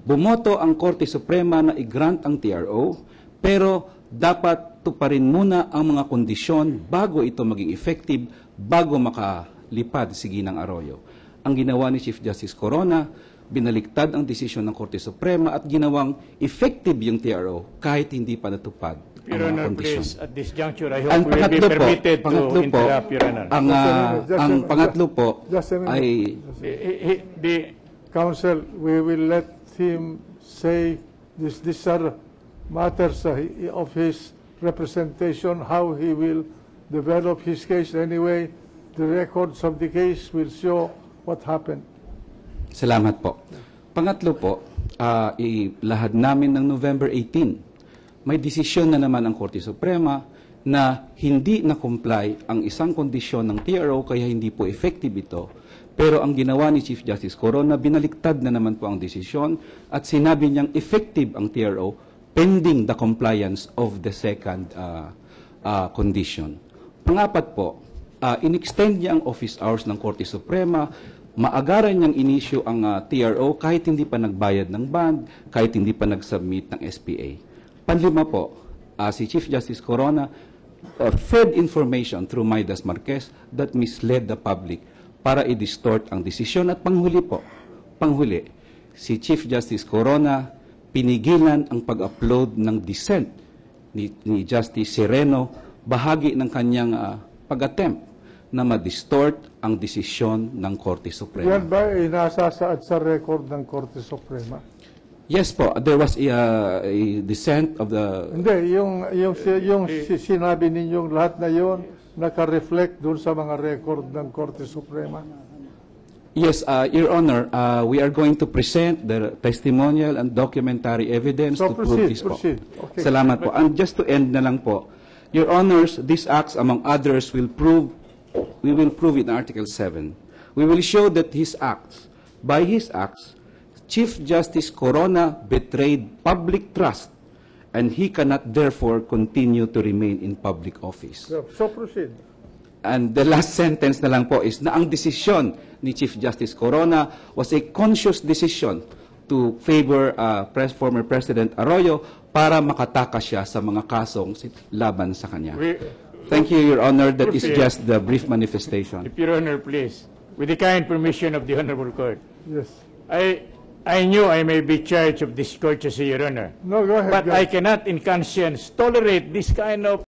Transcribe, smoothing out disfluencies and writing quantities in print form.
Bumoto ang Korte Suprema na i-grant ang TRO, pero dapat tuparin muna ang mga kondisyon bago ito maging effective, bago makalipad si Ginang Arroyo. Ang ginawa ni Chief Justice Corona, binaliktad ang desisyon ng Korte Suprema at ginawang effective yung TRO kahit hindi pa natupad ang mga kondisyon. Please, at this juncture, I hope we will be permitted to interrupt, Your Honor. Ang pangatlo po ay... The Counsel, we will let him say these are matters of his representation, how he will develop his case. Anyway, the records of the case will show what happened. Salamat po. Pangatlo po, ilahad namin ng November 18. May desisyon na naman ang Korte Suprema na hindi na-comply ang isang kondisyon ng TRO kaya hindi po effective ito. Pero ang ginawa ni Chief Justice Corona, binaliktad na naman po ang desisyon at sinabi niyang effective ang TRO pending the compliance of the second condition. Pangapat po, in-extend niya ang office hours ng Korte Suprema, maagaran niyang inisyu ang TRO kahit hindi pa nagbayad ng bond, kahit hindi pa nag-submit ng SPA. Panlima po, si Chief Justice Corona fed information through Maidas Marquez that misled the public para i-distort ang desisyon. At panghuli po, si Chief Justice Corona pinigilan ang pag-upload ng dissent ni Justice Sereno, bahagi ng kanyang pag-attempt na ma-distort ang desisyon ng Korte Suprema. Yan ba inasasaad sa record ng Korte Suprema? Yes po, there was a dissent of the... Hindi, yung sinabi ninyong lahat na yon naka-reflect doon sa mga record ng Korte Suprema? Yes, Your Honor, we are going to present the testimonial and documentary evidence So to prove this po. proceed. Okay. Salamat po. And just to end na lang po, Your Honors, these acts, among others, we will prove in Article 7. We will show that by his acts, Chief Justice Corona betrayed public trust and he cannot therefore continue to remain in public office. So proceed. And the last sentence na lang po is na ang desisyon ni Chief Justice Corona was a conscious decision to favor former President Arroyo para makatakas siya sa mga kasong laban sa kanya. Thank you, Your Honor. That is just the brief manifestation. If Your Honor, please, with the kind permission of the Honorable Court, Yes. I knew I may be charged of this courtesy, Your Honor. No, go ahead. But go I ahead. cannot in conscience tolerate this kind of